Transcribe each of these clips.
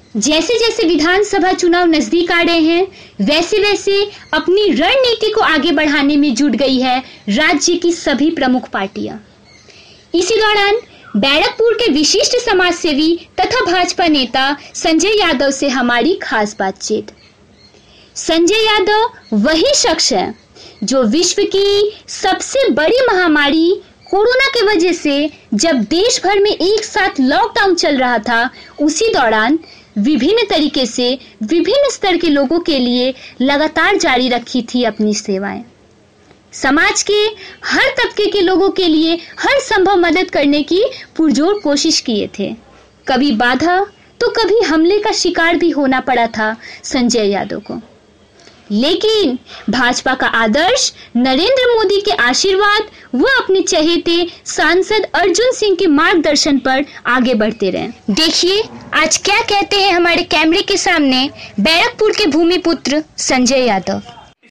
जैसे जैसे विधानसभा चुनाव नजदीक आ रहे हैं, वैसे वैसे अपनी रणनीति को आगे बढ़ाने में जुट गई है राज्य की सभी प्रमुख पार्टियां। इसी दौरान बैरकपुर के विशिष्ट समाजसेवी तथा भाजपा नेता संजय यादव से हमारी खास बातचीत। संजय यादव वही शख्स है जो विश्व की सबसे बड़ी महामारी कोरोना की वजह से जब देश भर में एक साथ लॉकडाउन चल रहा था, उसी दौरान विभिन्न तरीके से विभिन्न स्तर के लोगों के लिए लगातार जारी रखी थी अपनी सेवाएं। समाज के हर तबके के लोगों के लिए हर संभव मदद करने की पुरजोर कोशिश किए थे। कभी बाधा तो कभी हमले का शिकार भी होना पड़ा था संजय यादव को, लेकिन भाजपा का आदर्श, नरेंद्र मोदी के आशीर्वाद व अपने चहेते सांसद अर्जुन सिंह के मार्गदर्शन पर आगे बढ़ते रहे। देखिए आज क्या कहते हैं हमारे कैमरे के सामने बैरकपुर के भूमिपुत्र संजय यादव।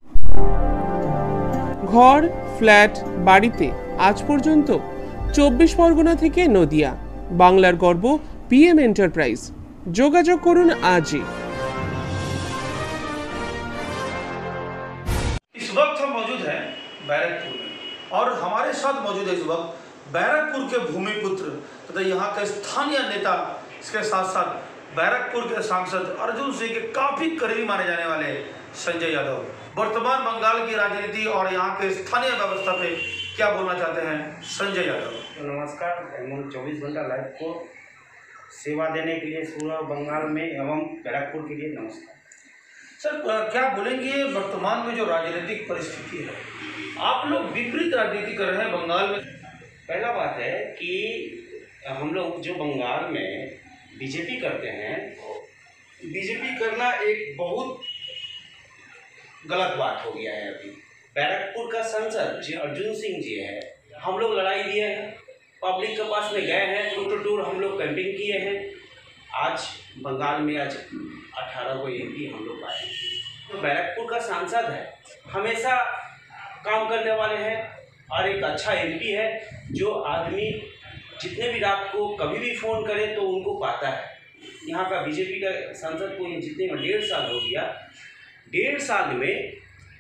घर फ्लैट बाड़ीते आज पर्यन्त 24 परगना थेके नदिया बांगलार गर्व पीएम एंटारप्राइज। जोगाजोग करुन आजই। इस वक्त हम मौजूद हैं बैरकपुर में और हमारे साथ मौजूद है इस वक्त बैरकपुर के भूमिपुत्र तथा यहाँ के स्थानीय नेता, इसके साथ साथ बैरकपुर के सांसद अर्जुन सिंह के काफी करीबी माने जाने वाले संजय यादव। वर्तमान बंगाल की राजनीति और यहाँ के स्थानीय व्यवस्था पे क्या बोलना चाहते हैं संजय यादव? तो नमस्कार। 24 घंटा लाइव को सेवा देने के लिए पूरा बंगाल में एवं बैरकपुर के लिए नमस्कार। सर क्या बोलेंगे वर्तमान में जो राजनीतिक परिस्थिति है, आप लोग विपरीत राजनीति कर रहे हैं बंगाल में। पहला बात है कि हम लोग जो बंगाल में बीजेपी करते हैं, बीजेपी करना एक बहुत गलत बात हो गया है। अभी बैरकपुर का सांसद जी अर्जुन सिंह जी है, हम लोग लड़ाई दिए हैं, पब्लिक के पास में गए हैं, टूर टू टूर हम लोग कैंपिंग किए हैं। आज बंगाल में आज 18 को एमपी हम लोग आए। तो बैरकपुर का सांसद है, हमेशा काम करने वाले हैं और एक अच्छा एमपी है जो आदमी जितने भी रात को कभी भी फ़ोन करे तो उनको पाता है। यहाँ का बीजेपी का सांसद को जितने में 1.5 साल हो गया, 1.5 साल में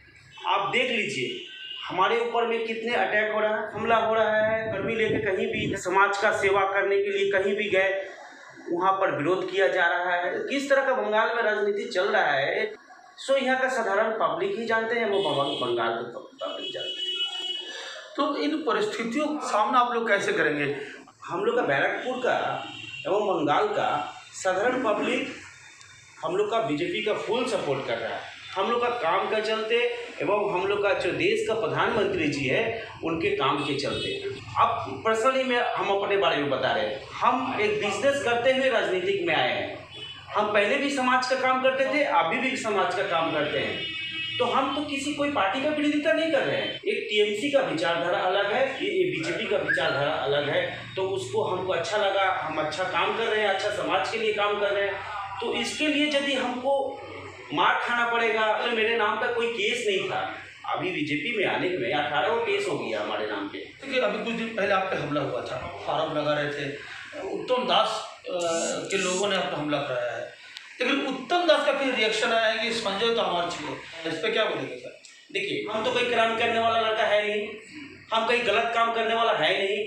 आप देख लीजिए हमारे ऊपर में कितने अटैक हो रहा है, हमला हो रहा है। कर्मी लेके कहीं भी समाज का सेवा करने के लिए कहीं भी गए, वहाँ पर विरोध किया जा रहा है। किस तरह का बंगाल में राजनीति चल रहा है, सो यहाँ का साधारण पब्लिक ही जानते हैं, वो बंगाल का पब्लिक जानते हैं। तो इन परिस्थितियों का सामना आप लोग कैसे करेंगे? हम लोग का बैरकपुर का एवं बंगाल का साधारण पब्लिक हम लोग का बीजेपी का फुल सपोर्ट कर रहा है। हम लोग का काम के चलते एवं हम लोग का जो देश का प्रधानमंत्री जी है उनके काम के चलते। अब पर्सनली में हम अपने बारे में बता रहे हैं, हम एक बिजनेस करते हुए राजनीतिक में आए हैं। हम पहले भी समाज का काम करते थे, अभी भी समाज का काम करते हैं। तो हम तो किसी कोई पार्टी का विरोधिता नहीं कर रहे हैं। एक टीएमसी का विचारधारा अलग है, ये बीजेपी का विचारधारा अलग है, तो उसको हमको अच्छा लगा, हम अच्छा काम कर रहे हैं, अच्छा समाज के लिए काम कर रहे हैं। तो इसके लिए यदि हमको मार खाना पड़ेगा, तो मेरे नाम पर कोई केस नहीं था। अभी बीजेपी में आने में 18 को केस हो गया हमारे नाम पे। देखिए अभी कुछ दिन पहले आप पे हमला हुआ था, आरोप लगा रहे थे, उत्तम दास के लोगों ने आप पे हमला कराया है, लेकिन उत्तम दास का फिर रिएक्शन आया है कि संजय तो हमारे चाहिए। इस पर क्या बोलेंगे सर? देखिए हम तो कोई क्राइम करने वाला लड़का है नहीं, हम कहीं गलत काम करने वाला है नहीं।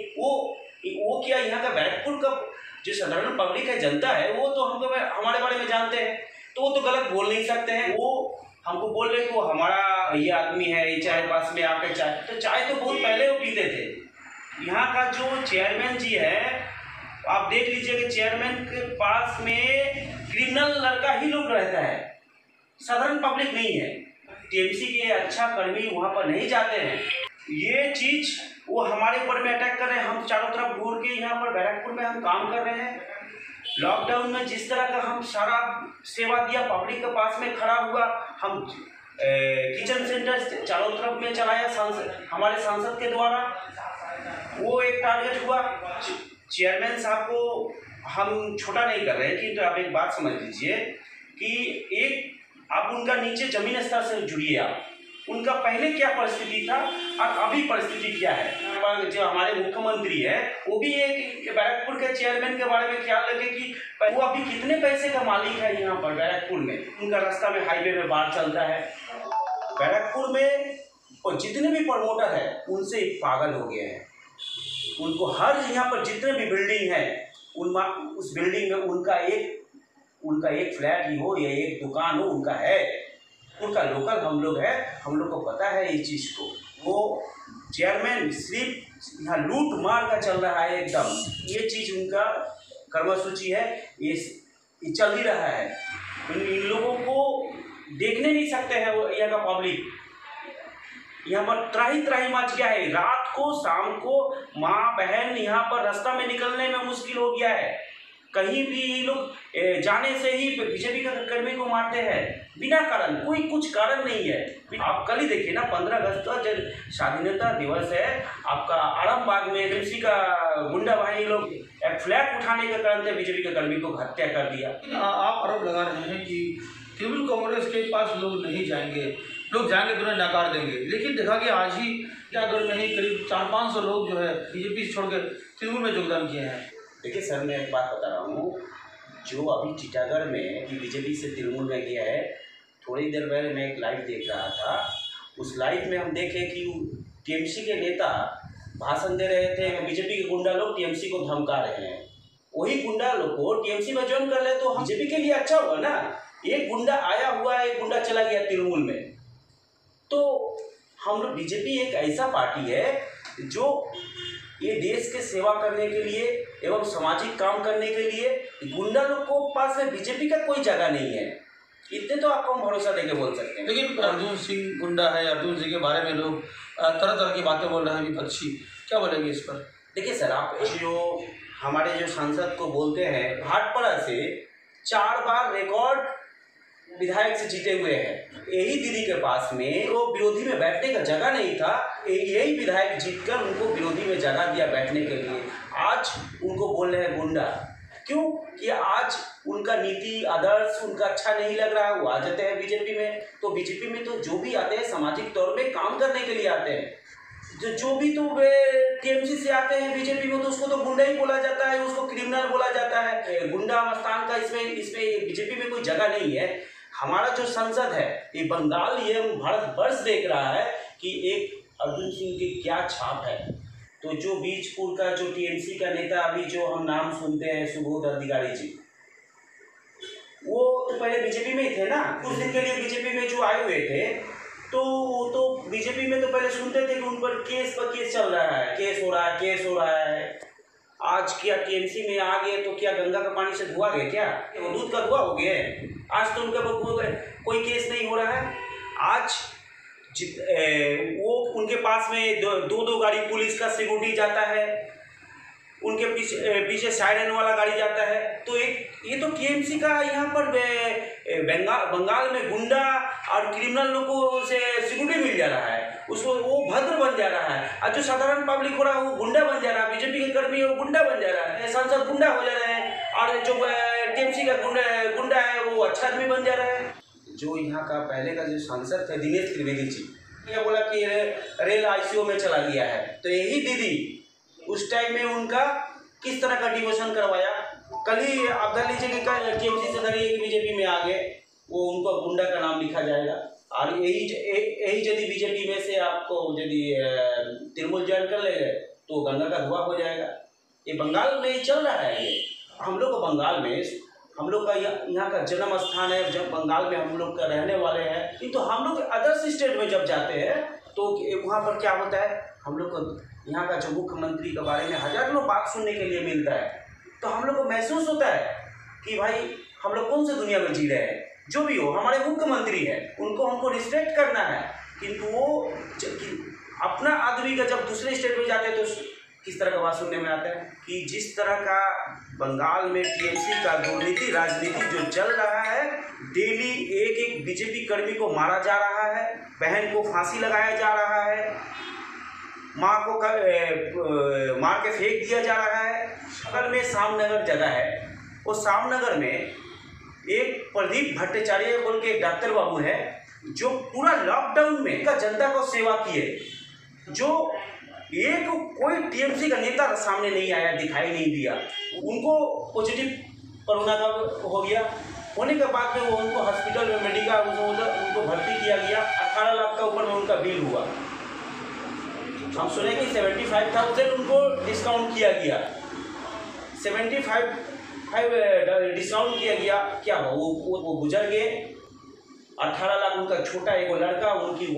वो क्या यहाँ का बैरकपुर का जो साधारण पब्लिक है, जनता है, वो तो हमको हमारे बारे में जानते हैं, तो वो तो गलत बोल नहीं सकते हैं। वो हमको बोल रहे कि वो हमारा ये आदमी है, ये चाय पास में आकर चाय, तो चाय तो बहुत पहले वो पीते थे। यहाँ का जो चेयरमैन जी है, आप देख लीजिए कि चेयरमैन के पास में क्रिमिनल लड़का ही लोग रहता है, साधारण पब्लिक नहीं है। टीएमसी के अच्छा कर्मी वहाँ पर नहीं जाते हैं। ये चीज़ वो हमारे ऊपर में अटैक कर रहे हैं। हम चारों तरफ घूर के यहाँ पर बैरकपुर में हम काम कर रहे हैं। लॉकडाउन में जिस तरह का हम सारा सेवा दिया, पब्लिक के पास में खड़ा हुआ, हम किचन सेंटर चारों तरफ में चलाया हमारे सांसद के द्वारा, वो एक टारगेट हुआ। चेयरमैन साहब को हम छोटा नहीं कर रहे हैं, किंतु आप एक बात समझ लीजिए कि एक आप उनका नीचे जमीन स्तर से जुड़िए, आप उनका पहले क्या परिस्थिति था और अभी परिस्थिति क्या है। पर जो हमारे मुख्यमंत्री है वो भी एक बैरकपुर के चेयरमैन के बारे में ख्याल रखे कि वो अभी कितने पैसे का मालिक है यहाँ पर बैरकपुर में। उनका रास्ता में हाईवे में बाढ़ चलता है बैरकपुर में, और जितने भी प्रमोटर है उनसे पागल हो गए हैं। उनको हर यहाँ पर जितने भी बिल्डिंग है उस बिल्डिंग में उनका एक फ्लैट ही हो या एक दुकान हो उनका है, उनका लोकल हम लोग है, हम लोग को पता है इस चीज़ को। वो चेयरमैन सिर्फ यहाँ लूट मार का चल रहा है एकदम, ये चीज़ उनका कर्मसूची है, ये चल ही रहा है। इन लोगों को देखने नहीं सकते हैं वो यहाँ का पब्लिक। यहाँ पर त्राही मच गया है, रात को शाम को माँ बहन यहाँ पर रास्ता में निकलने में मुश्किल हो गया है। कहीं भी ये लोग जाने से ही बीजेपी के कर्मी को मारते हैं बिना कारण, कोई कुछ कारण नहीं है। आप कल ही देखिए ना 15 अगस्त का जो स्वाधीनता दिवस है आपका आरामबाग में टीएमसी का गुंडा भाई लोग एक फ्लैग उठाने के कारण से बीजेपी के कर्मी को हत्या कर दिया। आप आरोप लगा रहे हैं कि तृणमूल कांग्रेस के पास लोग नहीं जाएंगे, लोग जाएंगे तो उन्हें नकार देंगे, लेकिन देखा कि आज ही टीटागढ़ में ही करीब 400-500 लोग जो है बीजेपी से छोड़कर तृणमूल में योगदान किए हैं। देखिए सर, मैं एक बात बता रहा हूँ, जो अभी टीटागढ़ में बीजेपी से तृणमूल में गया है, थोड़ी देर पहले मैं एक लाइव देख रहा था, उस लाइव में हम देखे कि टीएमसी के नेता भाषण दे रहे थे, बीजेपी के गुंडा लोग टीएमसी को धमका रहे हैं। वही गुंडा लोग को टीएमसी में ज्वाइन कर ले तो बीजेपी के लिए अच्छा होगा ना। एक गुंडा आया हुआ है, एक गुंडा चला गया तृणमूल में, तो हम लोग बीजेपी एक ऐसा पार्टी है जो ये देश के सेवा करने के लिए एवं सामाजिक काम करने के लिए गुंडा लोग को पास में बीजेपी का कोई जगह नहीं है, इतने तो आपको हम भरोसा देके बोल सकते हैं। लेकिन अर्जुन सिंह गुंडा है, अर्जुन सिंह के बारे में लोग तरह तरह की बातें बोल रहे हैं विपक्षी, क्या बोलेंगे इस पर? देखिए सर, आप जो हमारे जो सांसद को बोलते हैं भाटपाड़ा से 4 बार रिकॉर्ड विधायक से जीते हुए हैं, यही दीदी के पास में वो विरोधी में बैठने का जगह नहीं था, यही विधायक जीतकर उनको विरोधी में जगह दिया बैठने के लिए। आज उनको बोल रहे हैं गुंडा, क्यों कि आज उनका नीति आदर्श उनका अच्छा नहीं लग रहा है, वो आ जाते हैं बीजेपी में। तो बीजेपी में तो जो भी आते हैं सामाजिक तौर पे काम करने के लिए आते हैं, जो भी तो टीएमसी से आते हैं बीजेपी में तो उसको तो गुंडा ही बोला जाता है, उसको क्रिमिनल बोला जाता है। गुंडा मस्तान का इसमें बीजेपी में कोई जगह नहीं है। हमारा जो संसद है ये बंगाल ये भारतवर्ष देख रहा है कि एक अर्जुन सिंह की क्या छाप है। तो जो बीजपुर का जो टीएमसी का नेता अभी जो हम नाम सुनते हैं सुबोध अधिकारी जी, वो तो पहले बीजेपी में ही थे ना, कुछ दिन के लिए बीजेपी में जो आए हुए थे, तो वो तो बीजेपी में तो पहले सुनते थे कि उन पर केस चल रहा है, केस हो रहा है। आज क्या टीएमसी में आ गए तो क्या गंगा का पानी से धुआ गए, क्या वो दूध का धुआ हो गया? आज तो उनका कोई केस नहीं हो रहा है। आज वो उनके पास में दो गाड़ी पुलिस का सिक्योरिटी जाता है, उनके पीछे साइरन वाला गाड़ी जाता है। तो ये तो टीएमसी का यहाँ पर बंगाल में गुंडा और क्रिमिनल लोगों से सिक्योरिटी मिल जा रहा है, उसको वो भद्र बन जा रहा है। और जो साधारण पब्लिक हो रहा है वो गुंडा बन जा रहा है, बीजेपी के कर्मी वो गुंडा बन जा रहा है, सांसद गुंडा हो जा रहे हैं, और जो टीएमसी का गुंडा है वो अच्छा आदमी बन जा रहा है। जो यहाँ का पहले का जो सांसद थे दिनेश त्रिवेदी जी, ये बोला कि रेल आईसीयू में चला गया है, तो यही दीदी उस टाइम में उनका किस तरह का डिमोशन करवाया। कल ही आप धर लीजिए कि टीएमसी से धरिए कि बीजेपी में आ गए, वो उनको गुंडा का नाम लिखा जाएगा। और यही यदि बीजेपी में से आपको यदि तृणमूल ज्वाइन कर ले गए तो गंगा का धुआं हो जाएगा। ये बंगाल में ही चल रहा है। ये हम लोग को बंगाल में हम लोग का यहाँ का जन्म स्थान है, जब बंगाल में हम लोग का रहने वाले हैं, किंतु हम लोग अदर्स स्टेट में जब जाते हैं तो वहाँ पर क्या होता है, हम लोग को यहाँ का जो मुख्यमंत्री के बारे में हजारों बात सुनने के लिए मिलता है, तो हम लोग को महसूस होता है कि भाई हम लोग कौन सी दुनिया में जी रहे हैं। जो भी हो हमारे मुख्यमंत्री है, उनको हमको रिस्पेक्ट करना है, किंतु वो अपना आदमी का जब दूसरे स्टेट में जाते हैं तो किस तरह का बात सुनने में आता है कि जिस तरह का बंगाल में टीएमसी का दुर्नीति राजनीति जो चल रहा है, डेली एक बीजेपी कर्मी को मारा जा रहा है, बहन को फांसी लगाया जा रहा है, माँ को मार के फेंक दिया जा रहा है। बगल में सामनगर जगह है, वो सामनगर में एक प्रदीप भट्टाचार्य बोल के एक डॉक्टर बाबू है, जो पूरा लॉकडाउन में जनता को सेवा किए, जो एक कोई टीएमसी का नेता सामने नहीं आया, दिखाई नहीं दिया। उनको पॉजिटिव कोरोना का हो गया, होने के बाद में वो उनको हॉस्पिटल में मेडिकल उनको भर्ती किया गया। 18 लाख का ऊपर में उनका बिल हुआ। हम सुने कि 75,000 उनको डिस्काउंट किया गया, 75 डिस्काउंट किया गया। क्या वो गुजर गए। 18 लाख उनका छोटा एक लड़का,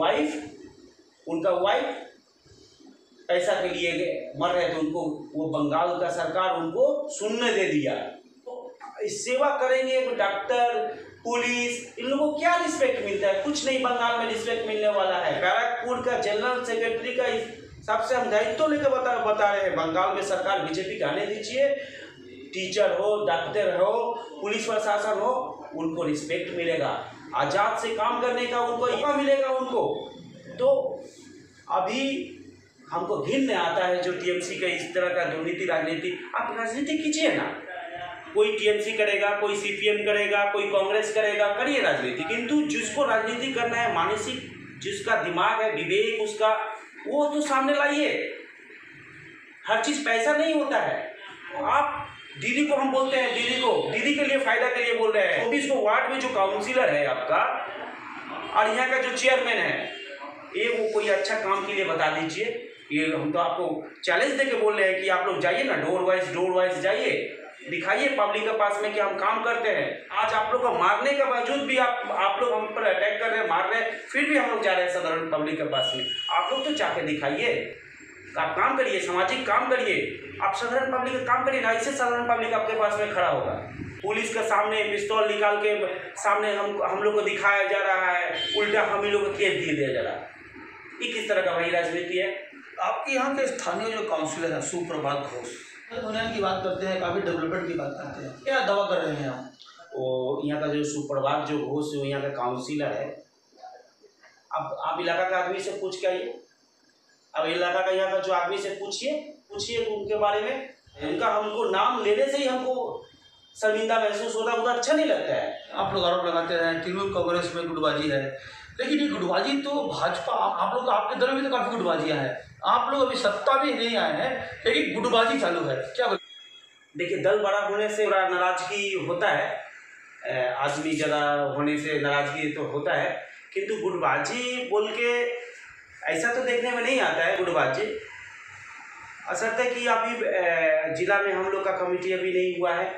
उनका वाइफ पैसा के लिए मर रहे थे, उनको वो बंगाल का सरकार उनको सुनने दे दिया। तो सेवा करेंगे डॉक्टर, पुलिस, इन लोगों को क्या रिस्पेक्ट मिलता है? कुछ नहीं बंगाल में रिस्पेक्ट मिलने वाला है। बैरकपुर का जनरल सेक्रेटरी का हिसाब से हम दायित्व लेकर बता रहे हैं, बंगाल में सरकार बीजेपी का आने दीजिए। टीचर हो, डॉक्टर हो, पुलिस प्रशासन हो, उनको रिस्पेक्ट मिलेगा, आज़ाद से काम करने का उनको मौका मिलेगा उनको। तो अभी हमको घिन आता है जो टीएमसी का इस तरह का दुर्नीति राजनीति। आप राजनीति कीजिए ना, कोई टीएमसी करेगा, कोई सीपीएम करेगा, कोई कांग्रेस करेगा, करिए राजनीति। किंतु जिसको राजनीति करना है, मानसिक जिसका दिमाग है, विवेक उसका, वो तो सामने लाइए। हर चीज़ पैसा नहीं होता है। आप दीदी को हम बोलते हैं, दीदी के लिए फायदा के लिए बोल रहे हैं। 24 को वार्ड में जो काउंसिलर है आपका और यहाँ का जो चेयरमैन है, ये वो कोई अच्छा काम के लिए बता दीजिए। ये हम तो आपको चैलेंज देके बोल रहे हैं कि आप लोग जाइए ना, डोर वाइज जाइए, दिखाइए पब्लिक के पास में कि हम काम करते हैं। आज आप लोग को मारने के बावजूद भी आप लोग हम पर अटैक कर रहे हैं, मार रहे हैं, फिर भी हम लोग जा रहे हैं साधारण पब्लिक के पास में। आप लोग तो जाके दिखाइए, आप काम करिए, सामाजिक काम करिए, आप साधारण पब्लिक का काम करिए ना। इससे साधारण पब्लिक आपके पास में खड़ा होगा। पुलिस के सामने पिस्तौल निकाल के सामने हम लोग को दिखाया जा रहा है, उल्टा हम ही लोग को केस दिया जा रहा है। ये किस तरह का भाई राजनीति है? आपके यहाँ के स्थानीय जो काउंसिलर है सुप्रभात घोष, दुनिया की बात करते हैं, काफ़ी डेवलपमेंट की बात करते हैं, क्या दावा कर रहे हैं हम? वो यहाँ का जो सुप्रभात जो घोष है, यहाँ का काउंसिलर है। अब आप इलाका का आदमी से पूछ के आइए, अब इलाका का यहाँ का जो आदमी से पूछिए उनके बारे में। उनका हमको नाम लेने से ही हमको शर्मिंदा महसूस होता है, उतना अच्छा नहीं लगता है। आप लोग आरोप लगाते हैं तृणमूल कांग्रेस में गुटबाजी है, लेकिन ये गुटबाजी तो भाजपा, आप लोग आपके दल में तो काफ़ी गुटबाजियाँ हैं। आप लोग अभी सत्ता में नहीं आए हैं, लेकिन गुटबाजी चालू है, क्या? देखिए, दल बड़ा होने से बड़ा नाराजगी होता है, आदमी ज़्यादा होने से नाराजगी तो होता है, किंतु गुटबाजी बोल के ऐसा तो देखने में नहीं आता है। गुटबाजी असर है कि अभी जिला में हम लोग का कमेटी अभी नहीं हुआ है।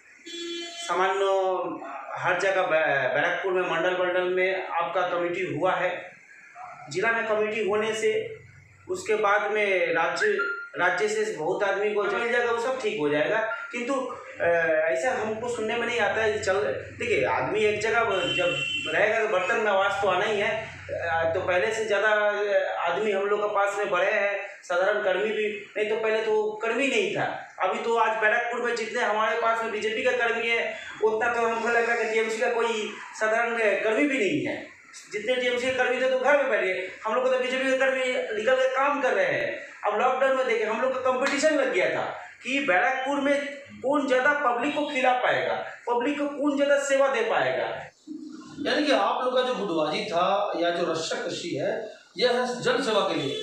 सामान्य हर जगह बैरकपुर में मंडल में आपका कमेटी हुआ है। जिला में कमेटी होने से उसके बाद में राज्य से बहुत आदमी को मिल जाएगा, वो सब ठीक हो जाएगा। किंतु ऐसा हमको सुनने में नहीं आता है। देखिए, आदमी एक जगह जब रहेगा तो बर्तन में आवाज़ तो आना ही है। तो पहले से ज़्यादा आदमी हम लोग के पास में बढ़े हैं, साधारण कर्मी भी नहीं, तो पहले तो कर्मी नहीं था। अभी तो आज बैरकपुर में जितने हमारे पास में बीजेपी का कर्मी है, उतना तो हमको लग रहा है कि टीएमसी का कोई साधारण कर्मी भी नहीं है। जितने टीएमसी के कर्मी थे तो घर में बैठे, हम लोग को तो बीजेपी के कर्मी निकल के काम कर रहे हैं। अब लॉकडाउन में देखें, हम लोग का कंपटीशन लग गया था कि बैरकपुर में कौन ज़्यादा पब्लिक को खिला पाएगा, पब्लिक को कौन ज़्यादा सेवा दे पाएगा। यानी कि आप लोग का जो गुटबाजी था या जो रस्साकशी है, यह है जन सेवा के लिए।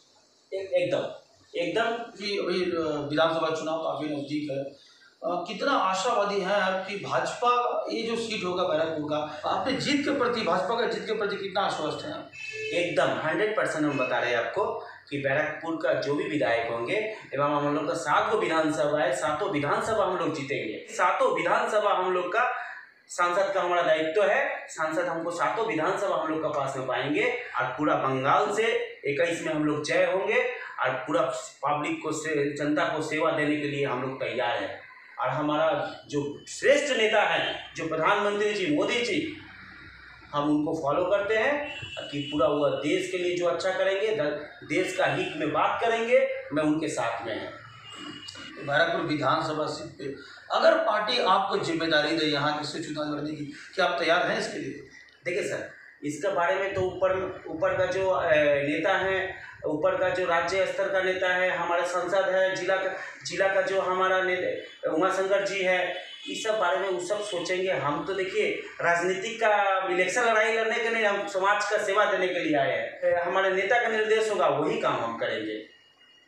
एकदम कि अभी विधानसभा चुनाव काफ़ी नज़दीक है, कितना आशावादी है आपकी भाजपा ये जो सीट होगा बैरकपुर का, आपने जीत के प्रति, भाजपा का जीत के प्रति कितना आश्वस्त हैं? एकदम 100% हम बता रहे हैं आपको कि बैरकपुर का जो भी विधायक होंगे, एवं हम लोग का 7 विधानसभा है, 7 विधानसभा हम लोग जीतेंगे। 7 विधानसभा हम लोग का सांसद का हमारा दायित्व है। सांसद हमको 7 विधानसभा हम लोग का पास में पाएंगे और पूरा बंगाल से 21 में हम लोग जय होंगे और पूरा पब्लिक को जनता को सेवा देने के लिए हम लोग तैयार हैं। और हमारा जो श्रेष्ठ नेता है, जो प्रधानमंत्री जी मोदी जी, हम उनको फॉलो करते हैं कि पूरा वह देश के लिए जो अच्छा करेंगे, देश का हित में बात करेंगे, मैं उनके साथ में है। बैरकपुर विधानसभा सीट पे अगर पार्टी आपको जिम्मेदारी दे यहाँ से चुनाव लड़ने की, क्या आप तैयार हैं इसके लिए? देखिए सर, इसके बारे में तो ऊपर का जो नेता है, ऊपर का जो राज्य स्तर का नेता है, हमारा सांसद है, जिला का जो हमारा नेता उमाशंकर जी है, इस सब बारे में वो सब सोचेंगे। हम तो देखिए राजनीतिक का इलेक्शन लड़ाई लड़ने के लिए, हम समाज का सेवा देने के लिए आए हैं। हमारे नेता का निर्देश होगा, वही काम हम करेंगे।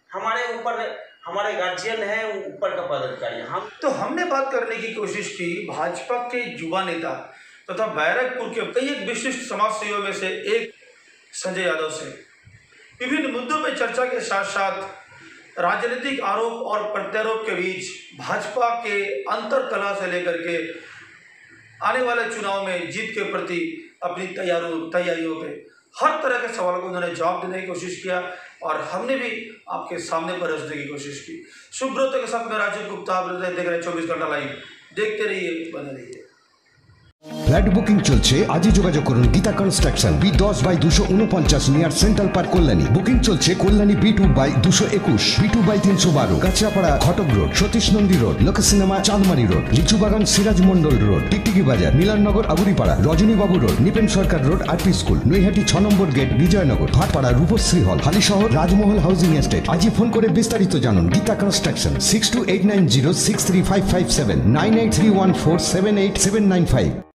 हमारे ऊपर हमारे गार्जियन है, ऊपर का पदाधिकारी। हम तो हमने बात करने की कोशिश की भाजपा के युवा नेता तथा बैरकपुर के कई एक विशिष्ट समाज सेवियों में से एक संजय यादव से। विभिन्न मुद्दों पर चर्चा के साथ साथ राजनीतिक आरोप और प्रत्यारोप के बीच भाजपा के अंतरकलह से लेकर के आने वाले चुनाव में जीत के प्रति अपनी तैयारियों पे हर तरह के सवालों को उन्होंने जवाब देने की कोशिश किया और हमने भी आपके सामने पर रखने की कोशिश की। सुब्रत के साथ में राजीव गुप्ता, आप देख रहे 24 घंटा लाइव, देखते रहिए, बने रहिए। फ्लैट बुकिंग চলছে আজই যোগাযোগ করুন Geeta construction B10/249 near central park Kalyani. Booking চলছে Kalyani B2/221 B2/312 Kanchrapara Ghatak road, Satish Nandi road, Lok cinema Chandmari road, Lichubagan Siraj Mondal road, Tiktiki বাজার, Milannagar Aguripara, Rajanibabu road, Nipen Sarkar road, RP school, Naihati 6 number gate, Bijoynagar, Bhatpara, Rupashree hall, Halisahar, Rajmahal housing estate. আজই ফোন করে বিস্তারিত জানুন। গীতা কনস্ট্রাকশন 6289063557 9831478795।